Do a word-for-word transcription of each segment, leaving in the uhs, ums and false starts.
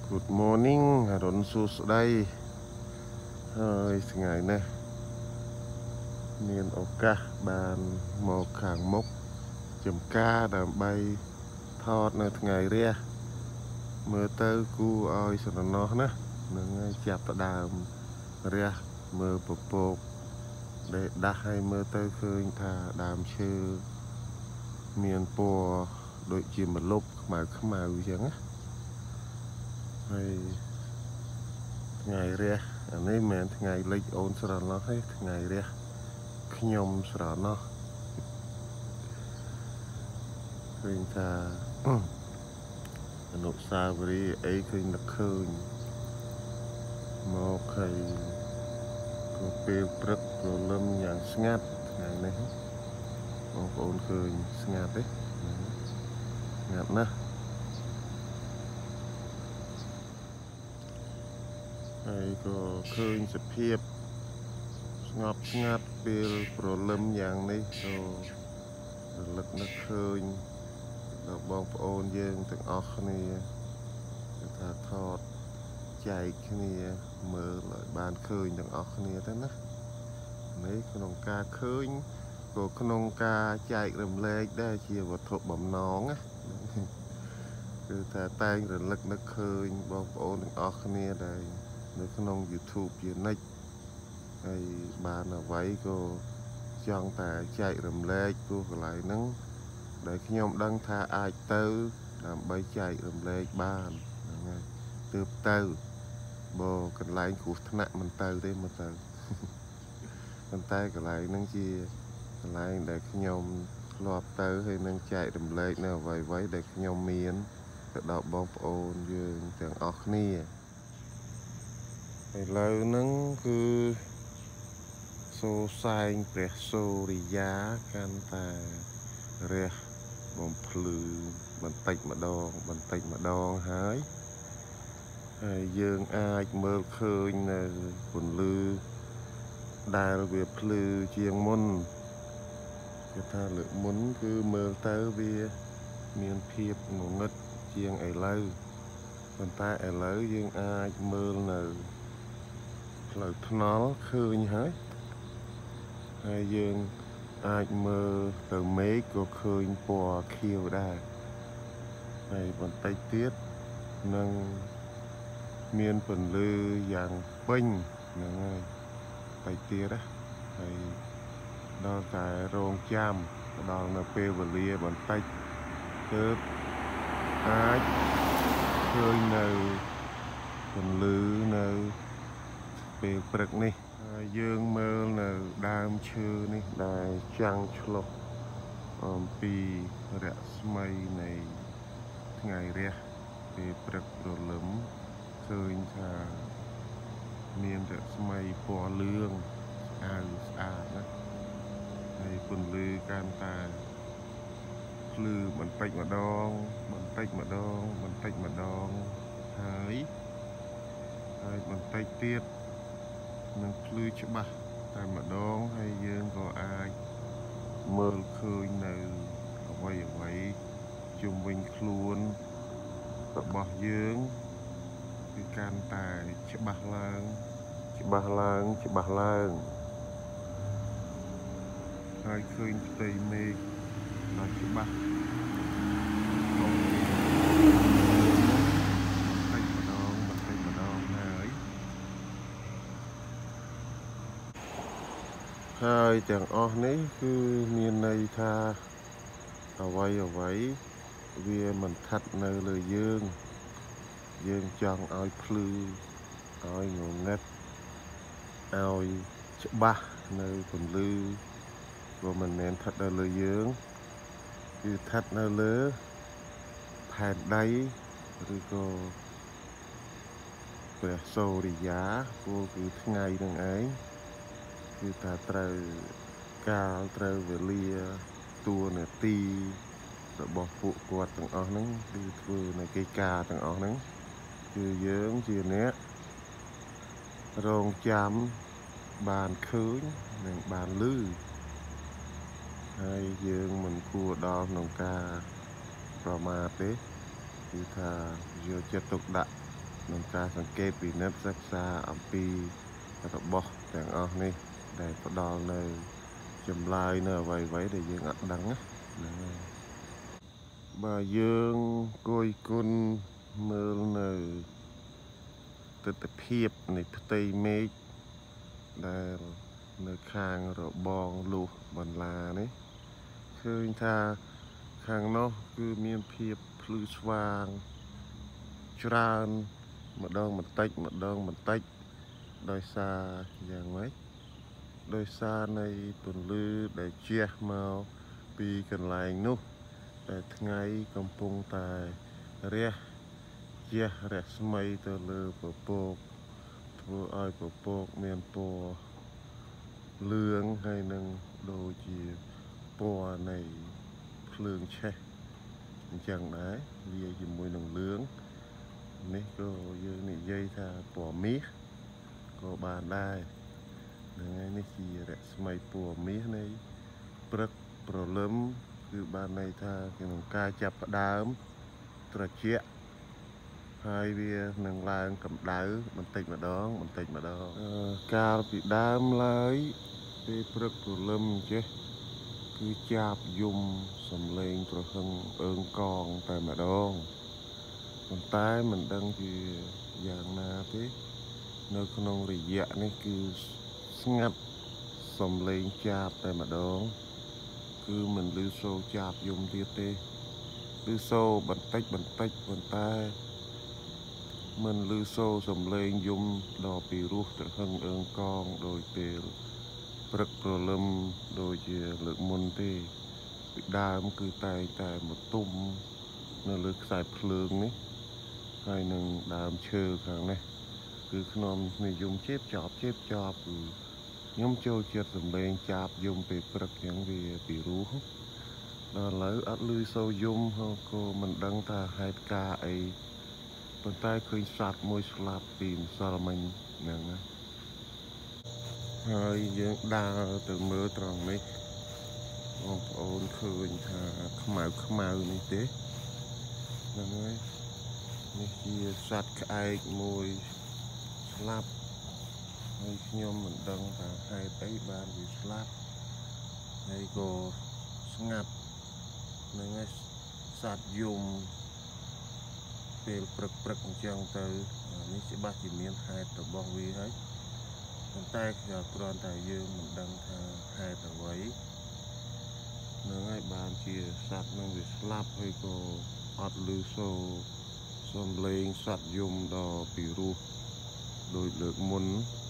Good morning อรุณสุดได้เฮ้ยថ្ងៃនេះមានឱកាសបានមកខាងមុខចំការដើម្បីថតនៅថ្ងៃរះមើលទៅគួរឲ្យស្រណោះណានឹងហើយចាប់ផ្ដើមរះមើលពពកដែលដាស់ឲ្យមើលទៅឃើញថាដើមឈើមានពណ៌ដូចជាម្លប់ខ្មៅខ្មៅអញ្ចឹងណាហើយថ្ងៃរះអានេះមិនមែនថ្ងៃលិចអូនស្រណោះទេថ្ងៃរះខ្ញុំស្រណោះឃើញថាអនុស្សាវរីយ៍អីឃើញតែឃើញមកហើយក៏ពេលព្រឹកព្រលឹមយ៉ាងស្ងាត់ថ្ងៃនេះបងប្អូនឃើញស្ងាត់ទេស្ងាត់ណាស់ហើយក៏ឃើញសភាពស្ងប់ស្ងាត់ពេលព្រលឹមយ៉ាងនេះក៏រលឹកនឹកឃើញដល់បងប្អូនយើងទាំងអស់គ្នាគឺថាថតចែកគ្នាមើលឲ្យបានឃើញទាំងអស់គ្នាទៅណានេះក្នុងការឃើញក៏ក្នុងការចែករំលែកដែរជាវត្ថុបំណងណាគឺថាតែងរលឹកនឹកឃើញបងប្អូនទាំងអស់គ្នាដែលនៅក្នុង YouTube ជានិច្ចហើយបានអ្វីក៏ចង់តែចែករំលែកព្រោះកន្លែងហ្នឹងដែលខ្ញុំដឹងថាអាចទៅដើម្បីចែករំលែកបានហ្នឹងហើយទើបទៅបើកន្លែងគ្រោះថ្នាក់មិនទៅទេមកទៅប៉ុន្តែកន្លែងហ្នឹងជាកន្លែងដែលខ្ញុំធ្លាប់ទៅហើយនឹងចែករំលែកនៅអ្វីៗដែលខ្ញុំមានទៅដល់បងប្អូនយើងទាំងអស់គ្នាឥឡូវហ្នឹងគឺសូរសែងព្រះសូរិយាកាន់តែរះបំភ្លឺបន្តិចម្ដងបន្តិចម្ដងហើយហើយយើងអាចមើលឃើញនៅពន្លឺដែលវាភ្លឺជាងមុនគេថាលើកមុនគឺមើលទៅវាមានភាពងងឹតជាងឥឡូវប៉ុន្តែឥឡូវយើងអាចមើលនៅផ្លូវថ្នល់ឃើញហើយហើយយើងអាចមើលទៅមេឃក៏ឃើញពណ៌ខៀវដែរហើយបន្តិចទៀតនឹងមានពន្លឺយ៉ាងពេញហ្នឹងហើយបន្តិចទៀតណាហើយដល់តែរងចាំដល់នៅពេលវេលាបន្តិចទើបអាចឃើញនៅពន្លឺនៅពេលព្រឹកនេះហើយយើងមើលនៅដើមឈើនេះដែលចាំងឆ្លុះអំពីរស្មីនៃថ្ងៃរះពេលព្រឹកព្រលឹមឃើញថាមានរស្មីពណ៌លឿងស្អាតស្អាតណាហើយពន្លឺកាន់តែភ្លឺបន្តិចម្ដងបន្តិចម្ដងបន្តិចម្ដងហើយហើយបន្តិចទៀតនឹងភ្លឺច្បាស់តែម្ដងហើយយើងក៏អាចមើលឃើញនៅអ្វីអ្វីជុំវិញខ្លួនរបស់យើងគឺកាន់តែច្បាស់ឡើងច្បាស់ឡើងច្បាស់ឡើងហើយឃើញផ្ទៃមេឃដល់ច្បាស់ហើយទាំងអស់នេះគឺមានន័យថាអ្វីអ្វីវាមិនស្ថិតនៅលើយើងយើងចង់ឲ្យភ្លឺឲ្យងងឹតឲ្យច្បាស់នៅពន្លឺក៏មិនមែនស្ថិតនៅលើយើងគឺស្ថិតនៅលើផែនដីឬក៏ព្រះសូរិយាព្រោះគឺថ្ងៃនឹងឯងគឺថាត្រូវកាលត្រូវវេលាតួនាទីរបស់ពួកគាត់ទាំងអស់ហ្នឹងគឺធ្វើនៅកិច្ចការទាំងអស់ហ្នឹងគឺយើងជាអ្នករងចាំបានឃើញនិងបានឮហើយយើងមិនគួរដល់ក្នុងការប្រមាថទេគឺថាយកចិត្តទុកដាក់ក្នុងការសង្កេតពិនិត្យសិក្សាអំពីរបស់ទាំងអស់នេះដែលផ្ដល់នៅចម្លើយនៅអ្វីៗដែលយើងអត់ដឹងហ្នឹងហើយបើយើងគយគុណមើលនៅទិដ្ឋភាពនៃផ្ទៃមេឃដែលនៅខាងរបងលុះបន្លានេះឃើញថាខាងនោះគឺមានភាពភ្លឺស្វាងច្រើនម្ដងបន្តិចម្ដងបន្តិចដោយសារយ៉ាងម៉េចដោយសារនៃពន្លឺដែលជះមកពីកន្លែងនោះតែថ្ងៃកំពុងតែរះជះរស្មីទៅលើពពកធ្វើឲ្យពពកមានពណ៌លឿងហើយនឹងដូចជាពណ៌នៃភ្លើងឆេះអញ្ចឹងដែរលាយជាមួយនឹងលឿងនេះក៏យើងនិយាយថាពណ៌មាសក៏បានដែរហ្នឹងហើយនេះជារស្មីពណ៌មាសនៃព្រឹកព្រលឹមគឺបានន័យថាក្នុងការចាប់ផ្ដើមត្រជាក់ហើយវានឹងឡើងកម្ដៅបន្តិចម្ដងបន្តិចម្ដងកាលពីដើមឡើយពេលព្រឹកព្រលឹមចេះគឺចាបយំសំឡេងប្រហឹងអើងកងតែម្ដងប៉ុន្តែមិនដឹងជាយ៉ាងណាទេនៅក្នុងរយៈនេះគឺស្ងាត់សំឡេងចាបតែម្ដងគឺមិនឮសូរចាបយំទៀតទេឮសូរបន្តិចបន្តិចប៉ុន្តែមិនឮសូរសំឡេងយំដ៏ពីរោះត្រហឹងអើងកងដោយពេលព្រឹកព្រលឹមដូចជាលើកមុនទេពីដើមគឺតែងតែមកទុំនៅលើខ្សែភ្លើងនេះហើយនឹងដើមឈើខាងនេះគឺខ្ញុំនិយមជេបចប់ជេបចប់គឺខ្ញុំចូលចិត្តសំឡេងចាបយំពេលព្រឹកយ៉ាងវាពីរោះដល់ឥឡូវអត់ឮសូរយំក៏មិនដឹងថាហេតុការអីប៉ុន្តែឃើញសត្វមួយស្លាប់ពីម្សិលមិញហ្នឹងណាហើយយើងដើរទៅមើលត្រង់នេះបងប្អូនឃើញថាខ្មៅខ្មៅនេះទេហ្នឹងហើយនេះជាសត្វក្អែកមួយស្លាប់ហើយខ្ញុំមិនដឹងថាហេតុអីបានវាស្លាប់ហើយក៏ស្ងាត់ហ្នឹងហើយសត្វយំពេលព្រឹកព្រឹកអញ្ចឹងទៅនេះច្បាស់ជាមានហេតុរបស់វាហើយប៉ុន្តែគ្រាន់តែយើងមិនដឹងថាហេតុអ្វីនឹងហើយបានជាសត្វនឹងវាស្លាប់ហើយក៏អត់ឮសូរសំឡេងសត្វយំដ៏ពីរោះដោយលើកមុន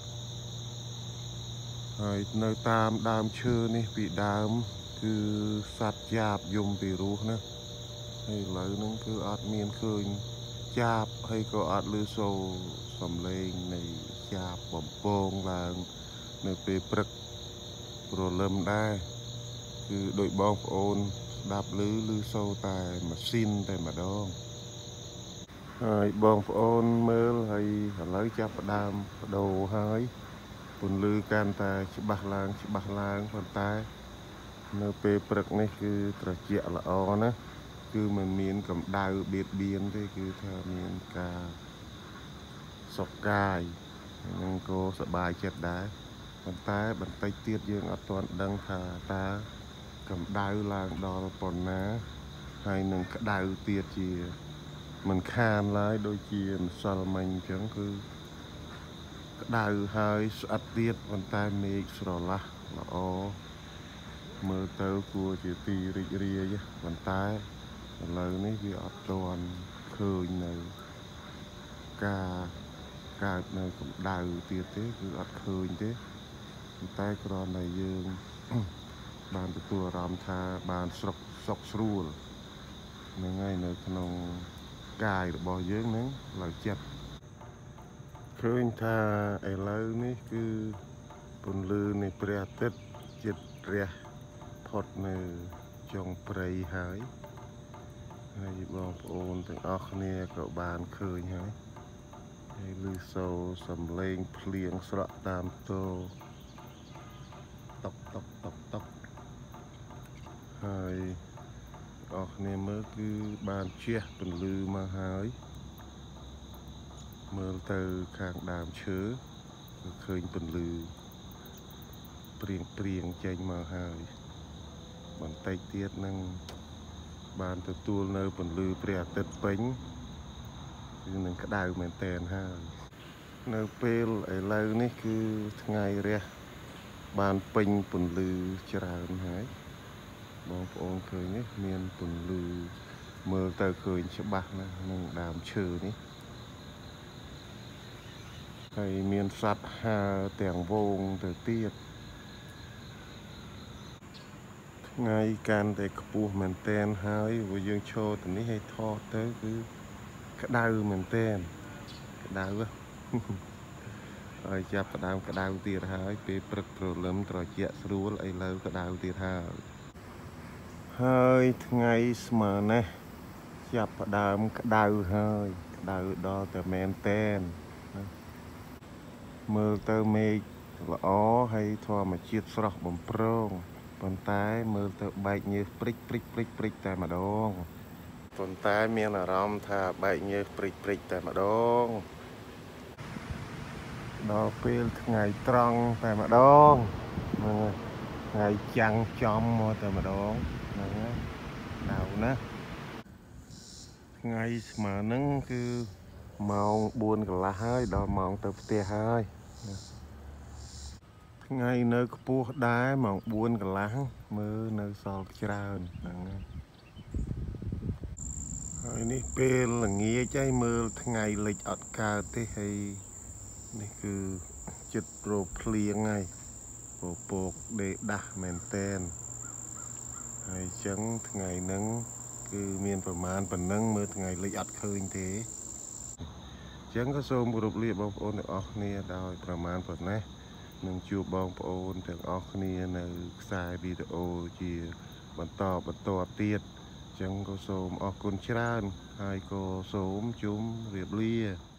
ហើយនៅតាមដើមឈើនេះពីដើមគឺសត្វចាបយំពីរោះណាហើយឥឡូវហ្នឹងគឺអត់មានឃើញចាបហើយក៏អត់ឮសូរសំឡេងនៃចាបបំពងឡើងនៅពេលព្រឹកព្រលឹមដែរគឺដោយបងប្អូនស្ដាប់ឮឮសូរតែម៉ាស៊ីនតែម្ដងហើយបងប្អូនមើលហើយឥឡូវចាប់ផ្ដើមបដូរហើយពន្លឺកាន់តែច្បាស់ឡើងច្បាស់ឡើងប៉ុន្តែនៅពេលព្រឹកនេះគឺត្រជាក់ល្អណាស់គឺមិនមានកម្ដៅបៀតបៀនទេគឺថាមានការសុខកាយនិងក៏សប្បាយចិត្តដែរប៉ុន្តែបន្តិចទៀតយើងអត់ទាន់ដឹងថាតើកម្ដៅឡើងដល់ប៉ុណ្ណាហើយនឹងក្ដៅទៀតជាមិនខានឡើយដូចជាម្សិលមិញអញ្ចឹងគឺក្ដៅហើយស្អិតទៀតប៉ុន្តែមេឃស្រឡះល្អមើលទៅគួរជាទីរីករាយប៉ុន្តែឥឡូវនេះវាអត់ទាន់ឃើញនៅការកើតនៅកម្ដៅទៀតទេគឺអត់ឃើញទេប៉ុន្តែគ្រាន់តែយើងបានទទួលអារម្មណ៍ថាបានស្រុកសុខស្រួលហ្នឹងហើយនៅក្នុងកាយរបស់យើងហ្នឹងផ្លូវចិត្តឃើញថាឥឡូវនេះគឺពន្លឺនៃព្រះអាទិត្យចិត្តរះផុតនៅចុងព្រៃហើយហើយបងប្អូនទាំងអស់គ្នាក៏បានឃើញហើយហើយឮសូរសំឡេងភ្លៀងស្រក់តាមទោតុកតុកតុកតុកហើយអស់គ្នាមើលគឺបានជះពន្លឺមកហើយមើលទៅខាងដើមឈើគឺឃើញពន្លឺព្រៀងព្រៀងចេញមកហើយបន្តិចទៀតនឹងបានទទួលនៅពន្លឺព្រះអាទិត្យពេញគឺនឹងក្តៅមែនតែនហើយនៅពេលឥឡូវនេះគឺថ្ងៃរះបានពេញពន្លឺច្រើនហើយបងប្អូនឃើញនេះមានពន្លឺមើលទៅឃើញច្បាស់ណាស់នឹងដើមឈើនេះហើយមានសត្វហើរទាំងវងទៅទៀតថ្ងៃកាន់តែខ្ពស់មែនតែនហើយព្រោះយើងឈរទៅនេះឲ្យថតទៅគឺក្តៅមែនតែនក្តៅហើយចាប់ផ្ដើមក្តៅទៀតហើយពេលព្រឹកព្រលឹមត្រជាក់ស្រួលឥឡូវក្តៅទៀតហើយហើយថ្ងៃស្មើនេះចាប់ផ្ដើមក្តៅហើយក្តៅដល់តែមែនតែនមើលទៅមេឃល្អហើយធម្មជាតិស្រស់បំព្រងប៉ុន្តែមើលទៅបែកញើសព្រិចព្រិចព្រិចព្រិចតែម្ដងប៉ុន្តែមានអារម្មណ៍ថាបែកញើសព្រិចព្រិចតែម្ដងដល់ពេលថ្ងៃត្រង់តែម្ដងថ្ងៃចាំងចំមកតែម្ដងហ្នឹងណាដៅណាថ្ងៃស្មើហ្នឹងគឺម៉ោងបួនកន្លះហើយដល់ម៉ោងទៅផ្ទះហើយថ្ងៃនៅខ្ពស់ដែរម៉ោងបួនកន្លះមើលនៅសល់ច្រើនហ្នឹងហើយនេះពេលល្ងាចហើយមើលថ្ងៃលិចអត់កើតទេហើយនេះគឺចិត្តរោភ្លៀងហើយពពកដេដាស់មែនតែនហើយអញ្ចឹងថ្ងៃហ្នឹងគឺមានប្រមាណប៉ុណ្ណឹងមើលថ្ងៃលិចអត់ឃើញទេអញ្ចឹងក៏សូមគោរពលាបងប្អូនទាំងអស់គ្នាដោយប្រមាណប៉ុណ្ណេះនឹងជួបបងប្អូនទាំងអស់គ្នានៅខ្សែវីដេអូជាបន្តបន្តទៀតអញ្ចឹងក៏សូមអរគុណច្រើនហើយក៏សូមជម្រាបលា